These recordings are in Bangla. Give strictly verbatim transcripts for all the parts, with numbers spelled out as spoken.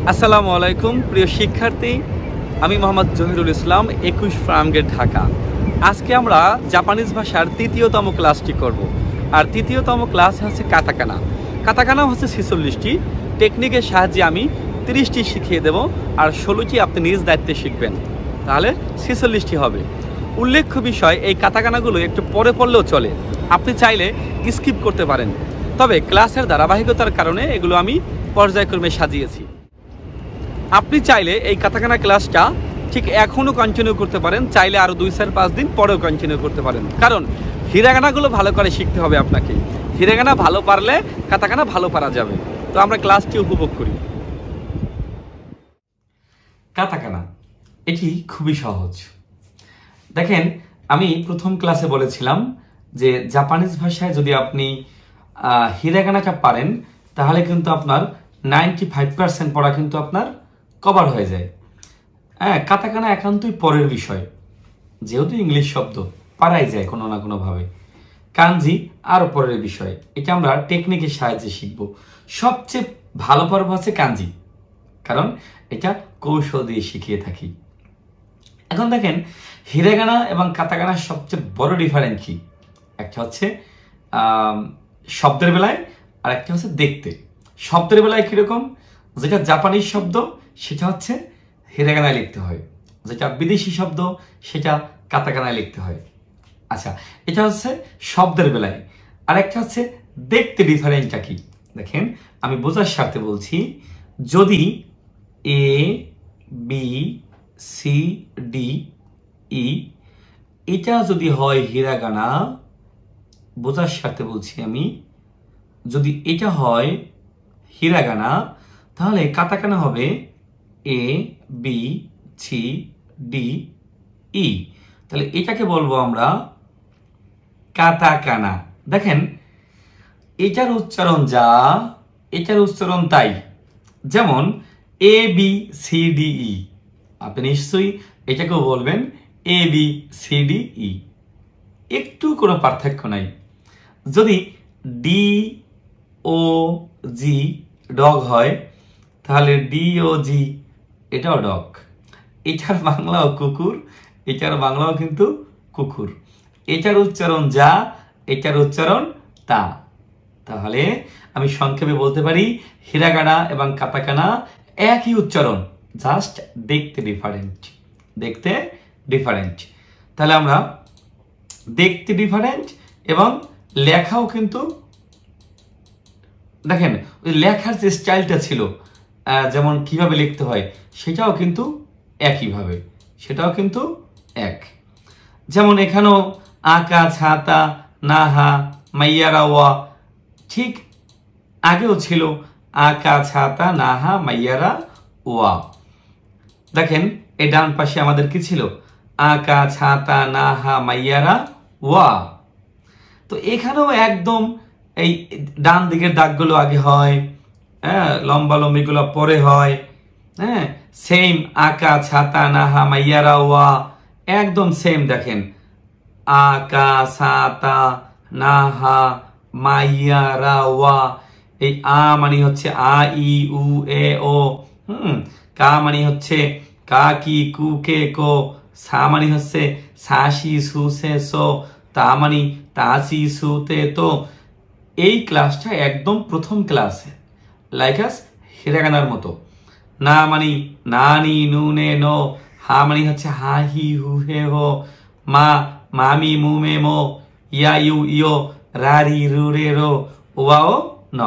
আসসালামু আলাইকুম প্রিয় শিক্ষার্থী, আমি মোহাম্মদ জহিরুল ইসলাম, একুশ ফার্মগেট, ঢাকা। আজকে আমরা জাপানিজ ভাষার তৃতীয়তম ক্লাসটি করব। আর তৃতীয়তম ক্লাস হচ্ছে কাতাকানা। কাতাকানা হচ্ছে ছেচল্লিশটি। টেকনিকের সাহায্যে আমি তিরিশটি শিখিয়ে দেব, আর ষোলোটি আপনি নিজ দায়িত্বে শিখবেন, তাহলে ছেচল্লিশটি হবে। উল্লেখ্য বিষয়, এই কাতাকানাগুলো একটু পরে পড়লেও চলে, আপনি চাইলে স্কিপ করতে পারেন। তবে ক্লাসের ধারাবাহিকতার কারণে এগুলো আমি পর্যায়ক্রমে সাজিয়েছি। আপনি চাইলে এই কাতাকানা ক্লাসটা ঠিক এখনও কন্টিনিউ করতে পারেন, চাইলে আরও দুই চার পাঁচ দিন পরেও কন্টিনিউ করতে পারেন, কারণ হিরাগানাগুলো ভালো করে শিখতে হবে আপনাকে। হিরাগানা ভালো পারলে কাতাকানা ভালো পারা যাবে। তো আমরা ক্লাসটি উপভোগ করি। কাতাকানা এটি খুবই সহজ। দেখেন, আমি প্রথম ক্লাসে বলেছিলাম যে জাপানিজ ভাষায় যদি আপনি হিরাগানাটা পারেন, তাহলে কিন্তু আপনার নাইনটি ফাইভ পার্সেন্ট পড়া কিন্তু আপনার কভার হয়ে যায়। হ্যাঁ, কাতাকানা একান্তই পরের বিষয়, যেহেতু ইংলিশ শব্দ পারাই যায় কোনো না কোনোভাবে। কাঞ্জি আরো পরের বিষয়, এটা আমরা টেকনিকের সাহায্যে শিখব। সবচেয়ে ভালো পর্ব হচ্ছে কাঞ্জি, কারণ এটা কৌশল দিয়ে শিখিয়ে থাকি। এখন দেখেন, হিরাগানা এবং কাতাকানার সবচেয়ে বড় ডিফারেন্স কি? একটা হচ্ছে শব্দের বেলায়, আর একটা হচ্ছে দেখতে। শব্দের বেলায় কিরকম? যেটা জাপানিজ শব্দ সেটা হচ্ছে হিরাগানায় লিখতে হয়, যেটা বিদেশি শব্দ সেটা কাতাকানায় লিখতে হয়। আচ্ছা, এটা হচ্ছে শব্দের বেলায়। আর একটা হচ্ছে দেখতে। ডিফারেন্সটা কি দেখেন, আমি বোঝার স্বার্থে বলছি। যদি A B C D E এটা যদি হয় হিরাগানা, বোঝার স্বার্থে বলছি আমি, যদি এটা হয় হিরাগানা, তাহলে কাতাকানা হবে A B C D E. তাহলে এটাকে বলবো আমরা কাতাকানা। দেখেন, এটার উচ্চারণ যা, এটার উচ্চারণ তাই। যেমন A B C D E, আপনি নিশ্চয়ই এটাকেও বলবেন A B C D E, একটু কোনো পার্থক্য নাই। যদি ডি ও জি ডগ হয়, তাহলে ডি ও জি এটাও ডগ। এটার বাংলাও কুকুর, এটার বাংলাও কিন্তু কুকুর। এটার উচ্চারণ যা, এটার উচ্চারণ তা। তাহলে আমি সংক্ষেপে বলতে পারি, হিরাগানা এবং কাতাকানা একই উচ্চারণ, জাস্ট দেখতে ডিফারেন্ট। দেখতে ডিফারেন্ট। তাহলে আমরা দেখতে ডিফারেন্ট এবং লেখাও কিন্তু, দেখেন ওই লেখার যে স্টাইলটা ছিল, যেমন কিভাবে লিখতে হয়, সেটাও কিন্তু একইভাবে, সেটাও কিন্তু এক। যেমন এখানেও আকা ছাতা নাহা মাইয়ারা ওয়া, ঠিক আগেও ছিল আকা ছাতা নাহা মাইয়ারা ওয়া। দেখেন এই ডান পাশে আমাদের কি ছিল? আকা ছাতা নাহা মাইয়ারা ওয়া। তো এখানেও একদম এই ডান দিকের দাগগুলো আগে হয়, হ্যাঁ, লম্বা লম্বিগুলো পরে হয়। হ্যাঁ, সেম আকা ছাতা নাহা মাইয়ারা ওয়া, একদম সেম। দেখেন আকা ছাতা নাহা মাইয়ারা ওয়া, এই আ মানে হচ্ছে আ ই উ এ ও, হুম, কা মানে হচ্ছে কা কি কু কে কো, সা মানে হচ্ছে সা সি সু সে সো, তা মানে তা সি সু তে তো। এই ক্লাসটা একদম প্রথম ক্লাস, লাইকাস হিরাগানার মতো। না মানি না নি নু নে নো, হা মানে হচ্ছে হা হি হু হে হো, মা মামি মু মে মো, ইয়া ইউ ইয়ো, রা রি রু রে রো, ওয়াও ন,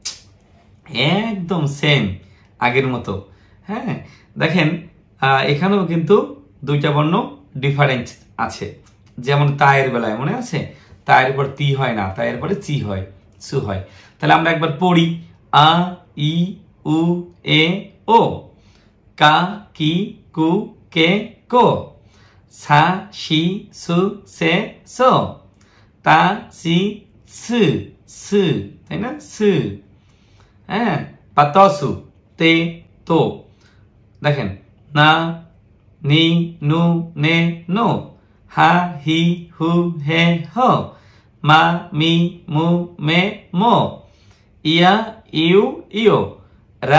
একদম সেম আগের মতো। হ্যাঁ, দেখেন এখানেও কিন্তু দুইটা বর্ণ ডিফারেন্স আছে। যেমন তায়ের বেলায় মনে আছে, তায়ের পর তি হয় না, তায়ের পরে চি হয়, সু হয়। তাহলে আমরা একবার পড়ি, আ ই উ এ ও, কা কি কু কে কো, সা সি সু সে সো, তা সি সু সু, তাই না, সু। হ্যাঁ, বা তসু তে তো। দেখেন না নি নু নে নো, হা হি হু হে হো, মা মি মু মে মো, ইয়া ইউ ইয়ো, রা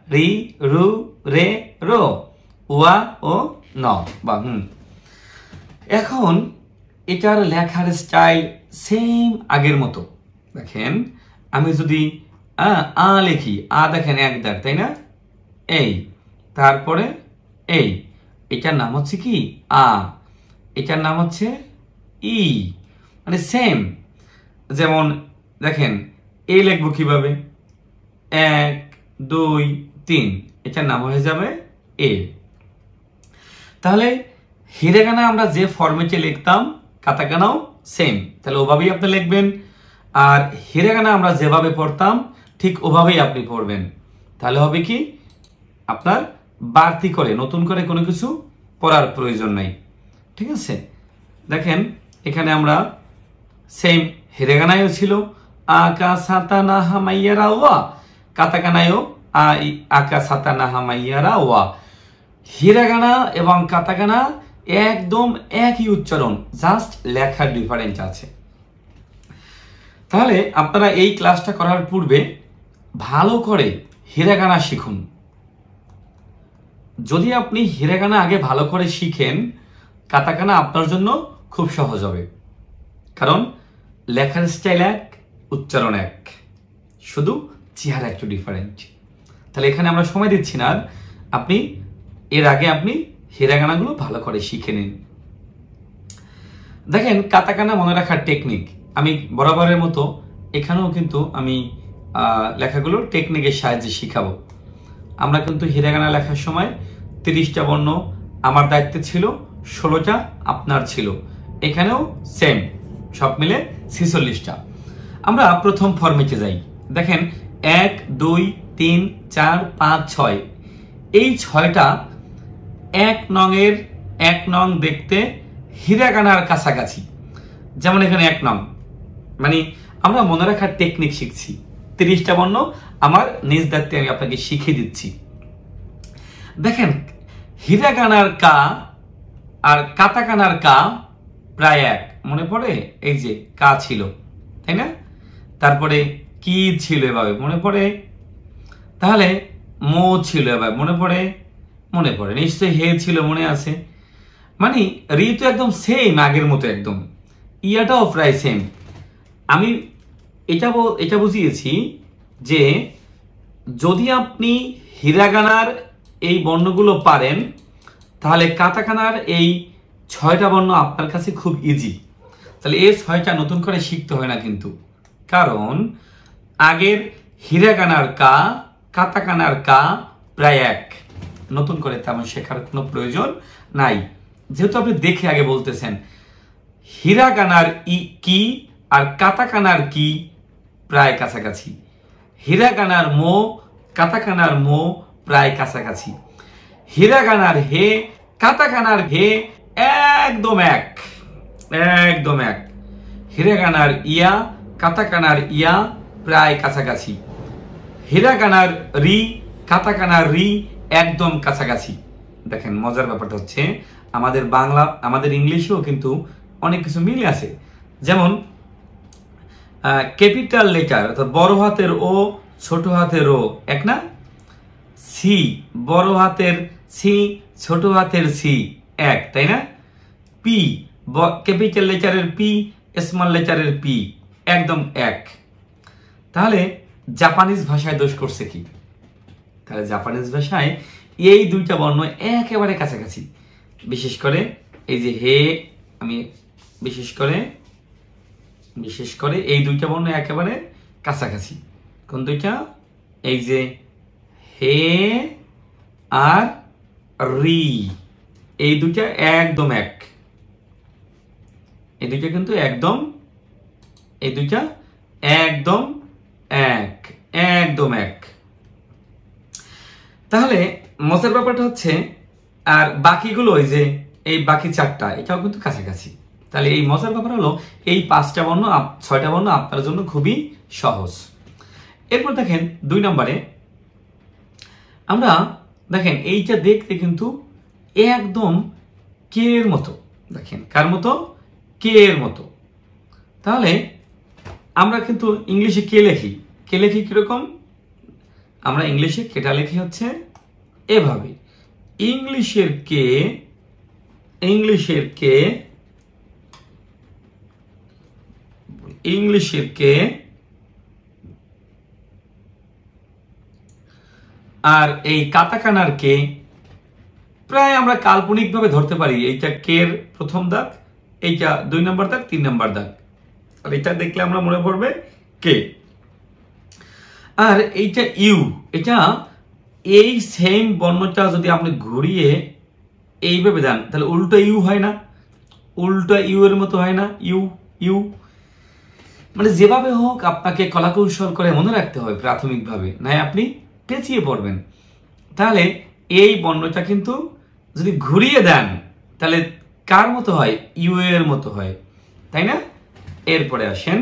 রি রু রে রো, ওয়া ও ন বা হুম। এখন এটার লেখার স্টাইল সেম আগের মতো। দেখেন আমি যদি আ লিখি, আ দেখেন এক দাগ, তাই না? এই, তারপরে এই, এটার নাম হচ্ছে কি আ, এটার নাম হচ্ছে ই, মানে সেম। যেমন দেখেন এই লিখবো কিভাবে, এক দুই তিন, এটার নাম হয়ে যাবে এ। তাহলে হিরেগানা আমরা যে ফরম্যাটে লিখতাম কাতাকানাও সেম, তাহলে ওভাবেই আপনি লিখবেন। আর হিরেগানা আমরা যেভাবে পড়তাম ঠিক ওভাবেই আপনি পড়বেন। তাহলে হবে কি, আপনার বাড়তি করে নতুন করে কোনো কিছু পড়ার প্রয়োজন নাই। ঠিক আছে, দেখেন এখানে আমরা সেম হিরেগানায়ও ছিল আকা সাতা নাহা মাইয়ারা ওয়া, কাতাকানায়ও আ আকা সাতা নাহা মাইয়ারা ওয়া। হিরাগানা এবং কাতাকানা একদম একই উচ্চারণ, জাস্ট লেখার ডিফারেন্স আছে। তাহলে আপনারা এই ক্লাসটা করার পূর্বে ভালো করে হিরাগানা শিখুন। যদি আপনি হিরাগানা আগে ভালো করে শিখেন, কাতাকানা আপনার জন্য খুব সহজ হবে। কারণ লেখার স্টাইল এক, উচ্চারণ এক, শুধু চেহারা একটু ডিফারেন্ট। তাহলে এখানে আমরা সময় দিচ্ছি না, আপনি এর আগে আপনি হিরাগানাগুলো ভালো করে শিখে নিন। দেখেন কাতাকানা মনে রাখার টেকনিক আমি বরাবরের মতো এখানেও কিন্তু আমি লেখাগুলো টেকনিকের সাহায্যে শিখাবো। আমরা কিন্তু হিরাগানা লেখার সময় তিরিশটা বর্ণ আমার দায়িত্বে ছিল, ষোলোটা আপনার ছিল। এখানেও সেম, সব মিলে ছেচল্লিশটা। আমরা প্রথম ফরম্যাটে যাই। দেখেন এক দুই তিন চার পাঁচ ছয়, এই ছয়টা এক নং এর এক নং দেখতে হিরাগানার কাছাকাছি। যেমন এখানে এক নং, মানে আমরা মনে রাখার টেকনিক শিখছি। তিরিশটা বর্ণ আমার নিজ দায়িত্বে আমি আপনাকে শিখিয়ে দিচ্ছি। দেখেন হিরাগানার কা আর কাতাকানার কা প্রায় এক, মনে পড়ে? এই যে কা ছিল, তাই না? তারপরে কি ছিল এভাবে মনে পড়ে? তাহলে মো ছিল এভাবে মনে পড়ে? মনে পড়ে নিশ্চয়ই। হে ছিল, মনে আছে? মানে রি তো একদম সেম আগের মতো, একদম ইয়াটাও প্রায় সেম। আমি এটা এটা বুঝিয়েছি যে যদি আপনি হিরাগানার এই বর্ণগুলো পারেন, তাহলে কাতাকানার এই ছয়টা বর্ণ আপনার কাছে খুব ইজি। তাহলে এই ছয়টা নতুন করে শিখতে হয় না কিন্তু, কারণ আগের হিরাগানার কা কাতাকানার কা প্রায় এক, নতুন করে তেমন শেখার কোনো প্রয়োজন নাই। যেহেতু আপনি দেখে আগে বলতেছেন হিরাগানার ই কি আর কাতাকানার কি প্রায় কাছাকাছি, হিরাগানার মো কাতাকানার মো প্রায় কাছাকাছি, হিরাগানার হে কাতাকানার হে একদম এক, একদম এক, হিরাগানার ইয়া কাতাকানার ইয়া প্রায় কাছাকাছি, হিরাগানার রি কাতাকানার রি একদম কাছাকাছি। দেখেন মজার ব্যাপারটা হচ্ছে আমাদের বাংলা আমাদের ইংলিশেও কিন্তু অনেক কিছু মিলে আছে। যেমন ক্যাপিটাল লেটার অর্থাৎ বড় হাতের ও ছোট হাতের ও এক না? সি বড় হাতের সি ছোট হাতের সি এক, তাই না? পি ক্যাপিটাল লেটারের পি স্মল লেটারের পি একদম এক। তাহলে জাপানিজ ভাষায় দোষ করছে কি? তাহলে জাপানিজ ভাষায় এই দুইটা বর্ণ একেবারে কাছাকাছি। বিশেষ করে এই যে হে, আমি বিশেষ করে বিশেষ করে এই দুইটা বর্ণ একেবারে কাছাকাছি। কোন দুইটা? এই যে হে আর রি, এই দুইটা একদম এক, এই দুইটা কিন্তু একদম এই দুইটা একদম এক, একদম এক। তাহলে মজার ব্যাপারটা হচ্ছে আর বাকিগুলো ওই যে এই বাকি চারটা এটাও কিন্তু কাছাকাছি। তাহলে এই মজার ব্যাপার হলো এই পাঁচটা বর্ণ ছয়টা বর্ণ আপনার জন্য খুবই সহজ। এরপর দেখেন দুই নম্বরে আমরা দেখেন এইটা দেখতে কিন্তু একদম কে এর মতো। দেখেন কার মতো? কে এর মতো। তাহলে আমরা কিন্তু ইংলিশে কে লেখি, কে লেখি কিরকম? আমরা ইংলিশে কেটা লিখি হচ্ছে এভাবে, ইংলিশের কে, ইংলিশের কে, ইংলিশের কে, আর এই কাতাকানার কে প্রায় আমরা কাল্পনিক ভাবে ধরতে পারি। এইটা কের প্রথম দাগ, এইটা দুই নম্বর দাগ, তিন নম্বর দাগ, আর এটা দেখলে আমরা মনে পড়বে কে। আর এইটা ইউ, এটা এই সেম বর্ণটা যদি আপনি ঘুরিয়ে এইভাবে দেন তাহলে উল্টো ইউ হয় না, উল্টো ইউ এর মতো হয় না, ইউ ইউ। মানে যেভাবে হোক আপনাকে কলাকৌশল করে মনে রাখতে হবে প্রাথমিকভাবে, নাই আপনি পেঁচিয়ে পড়বেন। তাহলে এই বর্ণটা কিন্তু যদি ঘুরিয়ে দেন তাহলে কার মতো হয়, ইউ এর মতো হয়, তাই না? এরপরে আসেন,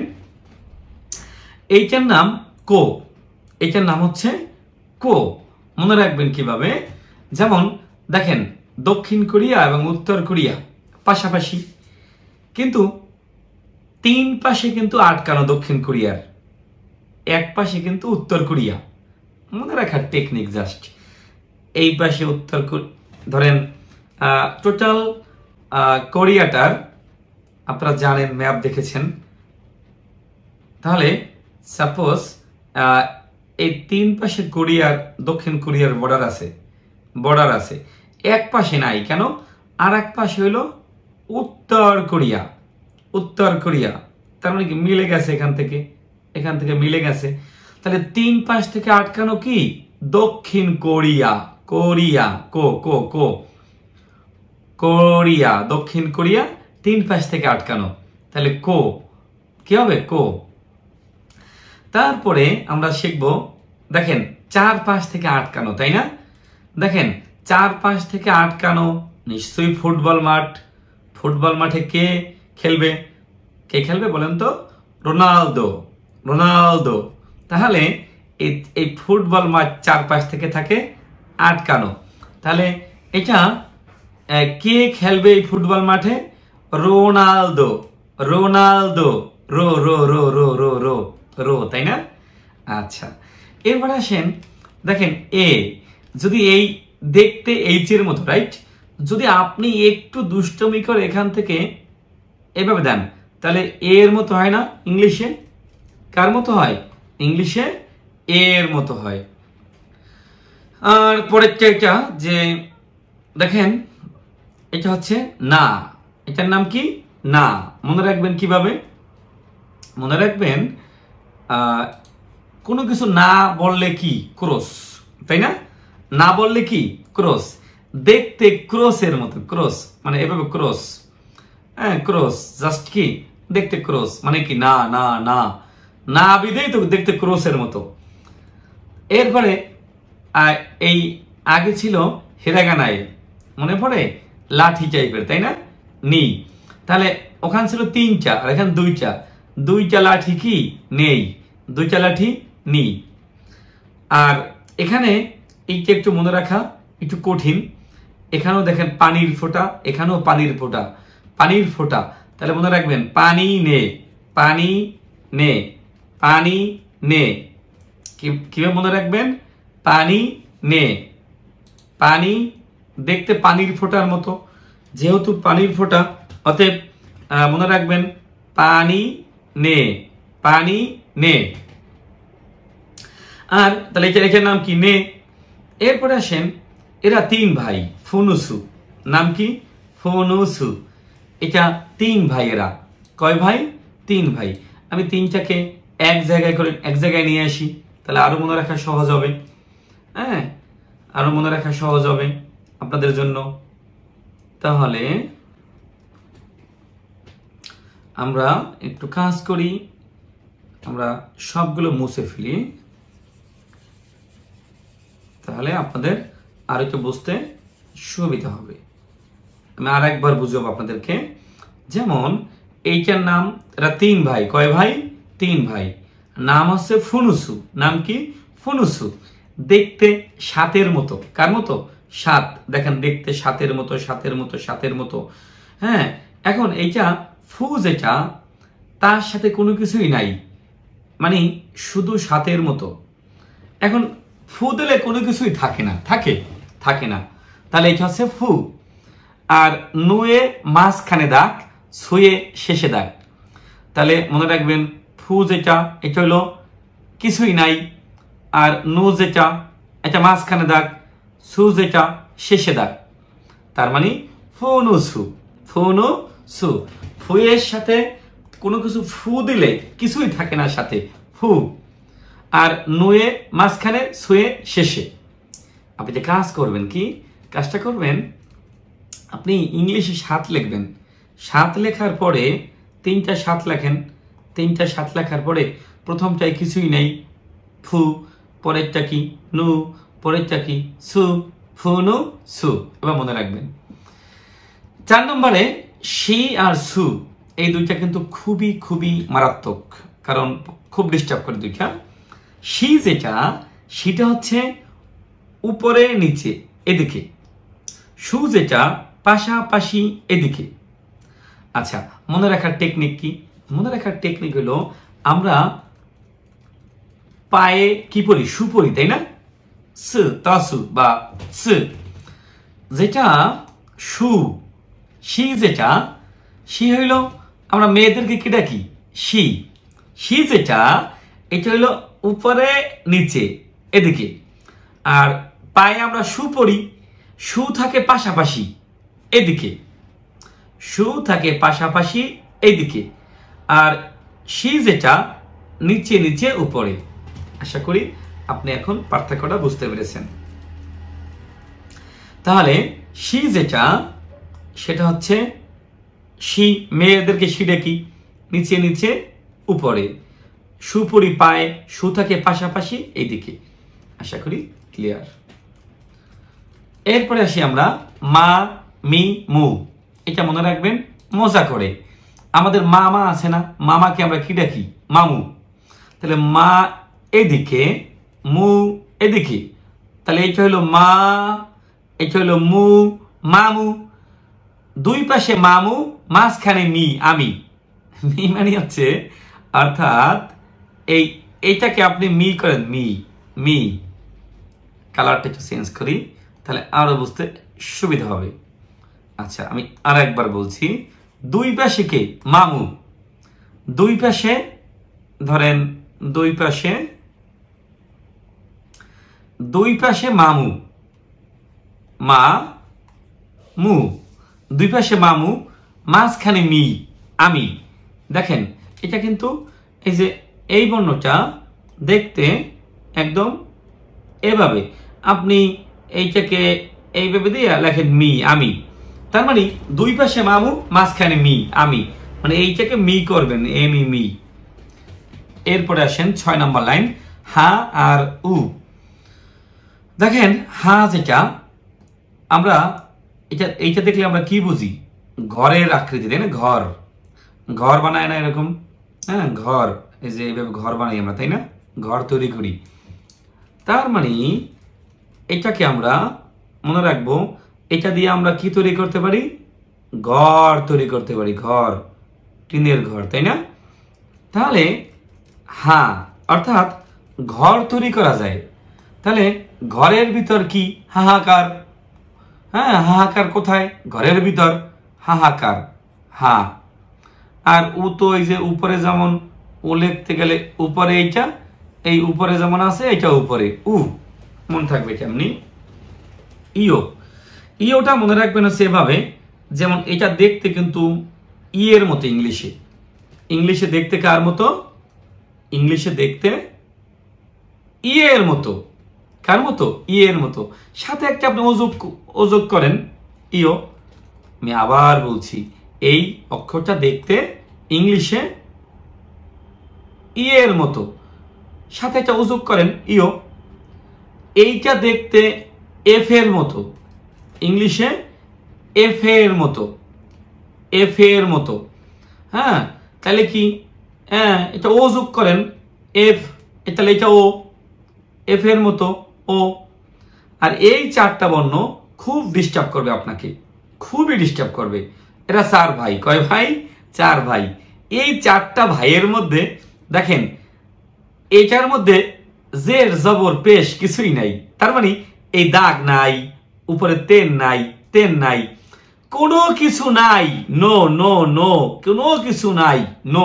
এইটার নাম কো, এইটার নাম হচ্ছে কো। মনে রাখবেন কিভাবে, যেমন দেখেন দক্ষিণ কোরিয়া এবং উত্তর কোরিয়া পাশাপাশি, কিন্তু তিন পাশে কিন্তু আটকানো দক্ষিণ কোরিয়ার, এক পাশে কিন্তু উত্তর কোরিয়া। মনে রাখার টেকনিক জাস্ট, এই পাশে উত্তর ধরেন টোটাল কোরিয়াটার আপনারা জানেন, ম্যাপ দেখেছেন, তাহলে সাপোজ এই তিন পাশে কোরিয়ার দক্ষিণ কোরিয়ার বর্ডার আছে, বর্ডার আছে, এক পাশে নাই কেন, আর এক পাশে হলো উত্তর কোরিয়া, উত্তর কোরিয়া, তার মানে কি মিলে গেছে, এখান থেকে এখান থেকে মিলে গেছে। তাহলে তিন পাশ থেকে আটকানো কি, দক্ষিণ কোরিয়া, কোরিয়া কো কো কো কোরিয়া, দক্ষিণ কোরিয়া তিন পাশ থেকে আটকানো, তাহলে কো কি হবে, কো। তারপরে আমরা শিখব, দেখেন চার পাশ থেকে আটকানো, তাই না? দেখেন চার পাশ থেকে আটকানো, নিশ্চয়ই ফুটবল মাঠ, ফুটবল মাঠে কে খেলবে, কে খেলবে বলেন তো, রোনালদো, রোনালদো। তাহলে এই ফুটবল মাঠ চার পাশ থেকে থাকে আটকানো, তাহলে এটা কে খেলবে এই ফুটবল মাঠে, রোনালদো, রোনালদো, রো রো রো রো রো রো রো, তাই না? আচ্ছা, এরপর আসেন, দেখেন এ, যদি এই দেখতে এইচ এর মতো, রাইট? যদি আপনি একটু দুষ্টমি করে এখান থেকে এভাবে দেন তাহলে এ এর মতো হয় না, ইংলিশে কার মতো হয়, ইংলিশে এ এর মতো হয়। আর পরেরটা এটা, যে দেখেন এটা হচ্ছে না, এটার নাম কি, না। মনে রাখবেন কিভাবে, মনে রাখবেন কোনো কিছু না বললে কি, ক্রস, তাই না? না বললে কি, ক্রস, দেখতে ক্রসের মতো, ক্রস মানে এভাবে ক্রস, হ্যাঁ ক্রস, জাস্ট কি দেখতে ক্রস, মানে কি না না না না বিদেই তো দেখতে ক্রসের মতো। এরপরে এই আগে ছিল হিরাগানায়, মনে পড়ে, লাঠি টাইপের, তাই না, নি। তাহলে ওখানে ছিল তিনটা আর এখানে দুইটা, দুইটা লাঠি কি, নেই, দুইটা লাঠি নি। আর এখানে এইটা একটু মনে রাখা একটু কঠিন, এখানেও দেখেন পানির ফোঁটা, এখানেও পানির ফোঁটা, পানির ফোঁটা, তাহলে মনে রাখবেন পানি নে, পানি নে, পানি নে, কিভাবে মনে রাখবেন, পানি নে, পানি দেখতে পানির ফোঁটার মতো, যেহেতু পানির ফোঁটা অতএব মনে রাখবেন পানি নে, পানি নে। আর তাহলে এটা এটার নাম কি, নে। এরপরে আসেন, এরা তিন ভাই, ফুনুসু, নাম কি, ফুনুসু, এটা তিন ভাই, এরা কয় ভাই, তিন ভাই। আমি তিনটাকে এক জায়গায় করে এক জায়গায় নিয়ে আসি, তাহলে আরো মনে রাখা সহজ হবে, হ্যাঁ আরো মনে রাখা সহজ হবে আপনাদের জন্য। তাহলে আমরা একটু কাজ করি, আমরা সবগুলো মুছে ফেলি, তাহলে আপনাদের আর একটু বুঝতে সুবিধা হবে। আমি আর একবার বুঝাবো আপনাদেরকে, যেমন এইটার নাম, এরা তিন ভাই, কয় ভাই, তিন ভাই, নাম হচ্ছে ফুনুসু, নাম কি, ফুনুসু, দেখতে সাতের মতো, কার মতো, সাত, দেখেন দেখতে সাতের মতো, সাতের মতো, সাতের মতো, হ্যাঁ। এখন এইটা ফু, যেটা তার সাথে কোনো কিছুই নাই, মানে শুধু সাতের মতো। এখন ফু দিলে কোনো কিছুই থাকে না, থাকে থাকে না, তাহলে এটা হচ্ছে ফু। আর নুয়ে মাঝখানে দাগ, সুয়ে শেষে দাগ, তাহলে মনে রাখবেন ফু যেটা এটা হলো কিছুই নাই, আর নু যেটা এটা মাঝখানে দাগ, সু যেটা শেষে দাগ, তার মানে ফোনু সু, ফোনু সু। ফুয়ের সাথে কোনো কিছু ফু দিলে কিছুই থাকে না সাথে, ফু। আর নুয়ে মাঝখানে, সুয়ে শেষে। আপনি যে কাজ করবেন, কি কাজটা করবেন, আপনি ইংলিশে সাত লিখবেন, সাত লেখার পরে তিনটা সাত লেখেন, তিনটা সাত লেখার পরে প্রথমটায় কিছুই নেই, ফু, পরেরটা কি নু, পরেরটা কি সু, ফু নু সু। এবার মনে রাখবেন চার নম্বরে শি আর সু, এই দুইটা কিন্তু খুবই খুবই মারাত্মক, কারণ খুব ডিস্টার্ব করে দুইটা। শি যেটা, সেটা হচ্ছে উপরে নিচে এদিকে, সু যেটা পাশাপাশি এদিকে। আচ্ছা, মনে রাখার টেকনিক কি? মনে রাখার টেকনিক হলো আমরা পায়ে কি পরি, সু পরি, তাই না? স তাসু বা স, যেটা সু, শি যেটা, শি হইল আমরা মেয়েদেরকে কি ডাকি, শি। শি যেটা এটা হইল উপরে নিচে এদিকে। আর পায়ে আমরা সু পরি, সু থাকে পাশাপাশি এদিকে, সু থাকে পাশাপাশি এইদিকে। আর শি যেটা নিচে নিচে উপরে। আশা করি আপনি এখন পার্থক্যটা বুঝতে পেরেছেন। তাহলে শি যেটা, সেটা হচ্ছে শি, মেয়েদেরকে শি ডাকি, নিচে নিচে উপরে, সুপরি পায়, সু থাকে পাশাপাশি এইদিকে। আশা করি ক্লিয়ার। এরপরে আসি আমরা মা, মি, মু। এটা মনে রাখবেন মজা করে। আমাদের মামা আছে না, মামাকে আমরা কি ডাকি, মামু। তাহলে মা এদিকে, মু এদিকে, তাহলে এটা হলো মা, এটা হলো মু, মামু। দুই পাশে মামু, মাঝখানে মি, আমি। মি মানে হচ্ছে, অর্থাৎ এই এইটাকে আপনি মি করেন, মি, মি। কালারটা একটু চেঞ্জ করি, তাহলে আরো বুঝতে সুবিধা হবে। আচ্ছা, আমি আর একবার বলছি, দুই পাশে কে, মামু। দুই পাশে ধরেন, দুই পাশে, দুই পাশে মামু, মা মু, দুই পাশে মামু, মাঝখানে মি, আমি। দেখেন এটা কিন্তু এই যে এই বর্ণটা দেখতে একদম এভাবে, আপনি এইটাকে এইভাবে দিয়ে লেখেন মি, আমি। তার মানে দুই পাশে মামু, মাঝখানে মি, আমি, মানে এইটাকে মি করবেন, এম ই, মি। এরপরে আসেন ছয় নম্বর লাইন, হা আর উ। দেখেন হা যেটা, আমরা এটা এইটা দেখলে আমরা কি বুঝি, ঘরের আকৃতি, তাই না? ঘর, ঘর বানায় না এরকম, হ্যাঁ ঘর, এই যে এইভাবে ঘর বানাই আমরা, তাই না? ঘর তৈরি করি। তার মানে এটাকে আমরা মনে রাখবো, এটা দিয়ে আমরা কি তৈরি করতে পারি, ঘর তৈরি করতে পারি, ঘর, টিনের ঘর, তাই না? তাহলে হা অর্থাৎ ঘর তৈরি করা যায়। তাহলে ঘরের ভিতর কি, হাহাকার। হ্যাঁ, হাহাকার কোথায়, ঘরের ভিতর, হাহাকার, হা। আর উ তো এই যে উপরে যেমন, ও লিখতে গেলে উপরে, এইটা এই উপরে যেমন আছে, এটা উপরে, উ মনে থাকবে কেমনি। ইও, ইওটা মনে রাখবেন হচ্ছে এভাবে, যেমন এটা দেখতে কিন্তু ই এর মতো, ইংলিশে, ইংলিশে দেখতে কার মতো, ইংলিশে দেখতে ই এর মতো, কার মতো, ই এর মতো। সাথে একটা আপনি অযোগ অযোগ করেন, ইও। আমি আবার বলছি, এই অক্ষরটা দেখতে ইংলিশে ই এর মতো, সাথে একটা অযোগ করেন, ইও। এইটা দেখতে এফ এর মতো, ইংলিশে এফ এর মতো, এফ এর মতো। হ্যাঁ, তাহলে কি, হ্যাঁ এটা ও যোগ করেন, এফ, তাহলে এটা ও, এফ এর মতো, ও। আর এই চারটা বর্ণ খুব ডিস্টার্ব করবে আপনাকে, খুবই ডিস্টার্ব করবে। এরা চার ভাই, কয় ভাই, চার ভাই। এই চারটা ভাইয়ের মধ্যে দেখেন, এটার মধ্যে জের জবর পেশ কিছুই নাই, তার মানে এই দাগ নাই, উপরে তেন নাই, তেন নাই, কোনো কিছু নাই, নো নো নো, কোনো কিছু নাই, নো।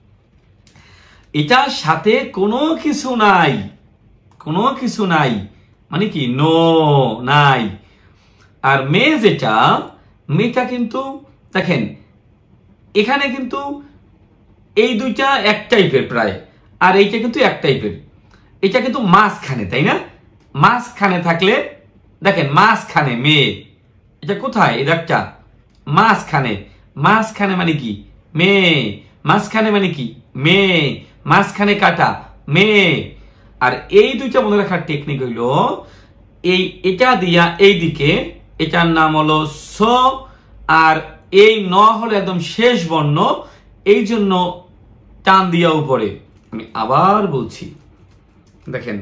এটার সাথে কোনো কিছু নাই, কোনো কিছু নাই মানে কি নো, নাই। আর মে যেটা, মেটা কিন্তু দেখেন এখানে কিন্তু এই দুইটা এক টাইপের প্রায়, আর এইটা কিন্তু এক টাইপের, এটা কিন্তু মাঝখানে, তাই না? মাঝখানে থাকলে দেখেন মাঝখানে মে, এটা কোথায় এটা একটা মাঝখানে, মাঝখানে মানে কি মে, মাঝখানে মানে কি মে, মাঝখানে কাটা মে। আর এই দুইটা মনে রাখার টেকনিক হইল এই এটা দিয়া এই দিকে, এটার নাম হলো স, আর এই ন হলো একদম শেষ বর্ণ, এই জন্য টান দিয়া উপরে। আমি আবার বলছি, দেখেন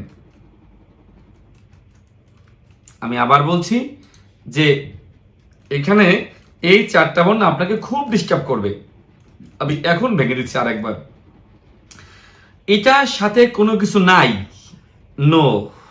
আমি আবার বলছি যে এখানে এই চারটা বর্ণ আপনাকে খুব ডিস্টার্ব করবে। আমি এখন ভেঙে দিচ্ছি আর একবার। এটার সাথে কোনো কিছু নাই, নো।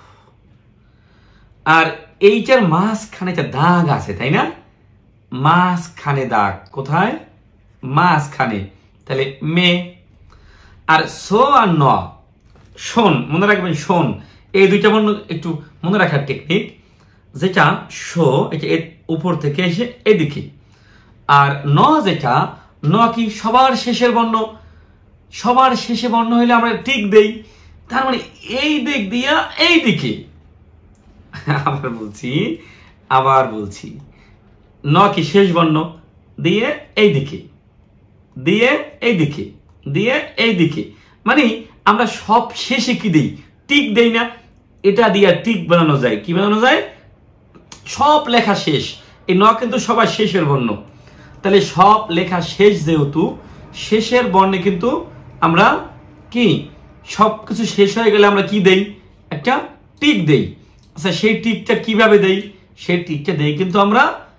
আর এইটার মাঝখানে একটা দাগ আছে, তাই না? মাঝখানে দাগ, কোথায়? মাঝখানে, তাহলে মে। আর সো আর ন, শোন, মনে রাখবেন শোন, এই দুইটা বর্ণ একটু মনে রাখার টেকনিক, যেটা শো এটা এর উপর থেকে এসে এদিকে, আর ন যেটা, ন কি সবার শেষের বর্ণ, সবার শেষে বর্ণ হইলে আমরা টিক দেই, তার মানে এই দিক দিয়া এই দিকে। আবার বলছি, আবার বলছি, ন কি শেষ বর্ণ, দিয়ে এই দিকে, দিয়ে এই দিকে, দিয়ে এই দিকে, মানে আমরা সব শেষে কি দেই? টিক দেই না? এটা দিয়ে টিক বানানো যায়, কি বানানো যায়? সব লেখা শেষ, এই ন কিন্তু সবার শেষের বর্ণ, তাহলে সব লেখা শেষ, যেহেতু শেষের বর্ণে কিন্তু আমরা কি সবকিছু শেষ হয়ে গেলে আমরা কি দেই? একটা টিক দেই। আচ্ছা, সেই টিকটা কিভাবে দেই? সেই টিকটা দেই কিন্তু আমরা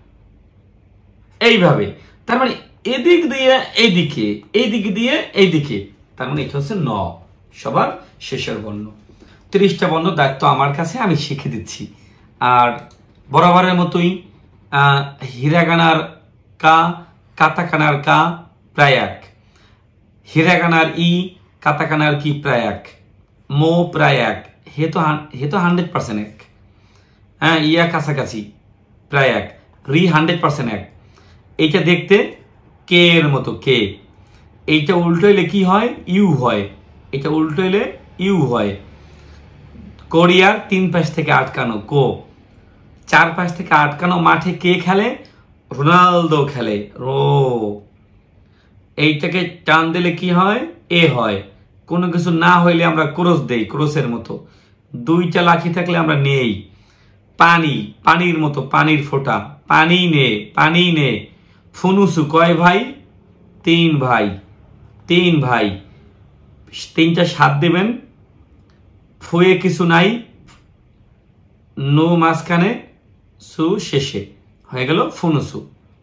এইভাবে, তার মানে এদিক দিয়ে এইদিকে, এইদিকে দিয়ে এইদিকে, তার মানে এটা হচ্ছে ন, সবার শেষের বর্ণ। তিরিশটা বর্ণ দায়িত্ব আমার কাছে, আমি শিখে দিচ্ছি। আর বরাবরের মতোই হিরাগানার কা, কাতাকানার কা প্রায় এক, হিরাগানার ই, কাতাকানার কি প্রায় এক, মো প্রায় এক, হে তো হে তো হান্ড্রেড পার্সেন্ট এক, হ্যাঁ ইয়া কাছাকাছি প্রায় এক, রি হান্ড্রেড পার্সেন্ট এক। এইটা দেখতে কে এর মতো, কে। এইটা উল্টো হইলে কি হয়? ইউ হয়। এটা উল্টো হইলে ইউ হয়। কোরিয়ার তিন পাশ থেকে আটকানো, কো। চার পাশ থেকে আটকানো মাঠে কে খেলে? রোনালদো খেলে, রো। এইটাকে টান দিলে কি হয়? এ হয়। কোনো কিছু না হইলে আমরা ক্রস দেই, ক্রসের মতো। দুইটা লাঠি থাকলে আমরা নেই। পানি, পানির মতো, পানির ফোঁটা, পানি নে, পানি নে। ফুনুসু, কয় ভাই? তিন ভাই, তিন ভাই। তিনটা সাত দেবেন, ফুয়ে কিছু নাই, নো মাঝখানে, সু শেষে, হয়ে গেল ফুনুসু।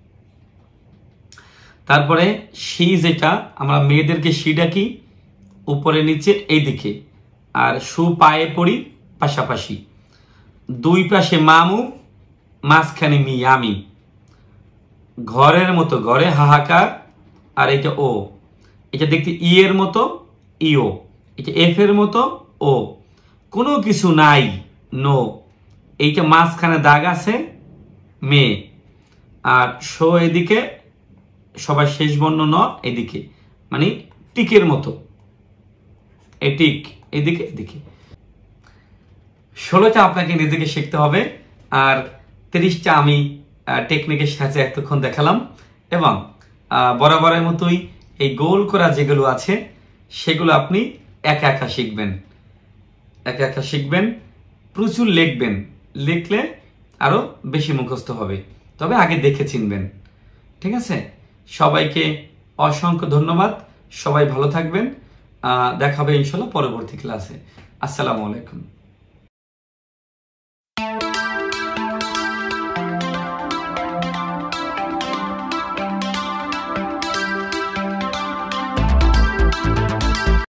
তারপরে শি, যেটা আমরা মেয়েদেরকে শি ডাকি, উপরে নিচে এইদিকে, আর সু পায়ে পড়ি পাশাপাশি, দুই পাশে মামু, মাঝখানে মি, আমি। ঘরের মতো, ঘরে হাহাকার, আর এটা ও। এটা দেখতে ই এর মতো, ইও। এটা এফ এর মতো, ও। কোনো কিছু নাই, নো। এইটা মাঝখানে দাগ আছে, মে। আর শো এদিকে, সবার শেষ বর্ণ ন এদিকে, মানে টিকের মতো, এ টিক, এদিকে এদিকে। ষোলোটা আপনাকে নিজেকে শিখতে হবে, আর তিরিশটা আমি টেকনিকের সাহায্যে এতক্ষণ দেখালাম। এবং বরাবরের মতোই এই গোল করা যেগুলো আছে সেগুলো আপনি একা একা শিখবেন, একা একা শিখবেন, প্রচুর লিখবেন, লিখলে আরো বেশি মুখস্থ হবে। তবে আগে দেখে চিনবেন, ঠিক আছে? সবাইকে অসংখ্য ধন্যবাদ, সবাই ভালো থাকবেন। দেখা হবে ইনশাল্লাহ পরবর্তী ক্লাসে। আসসালামু আলাইকুম।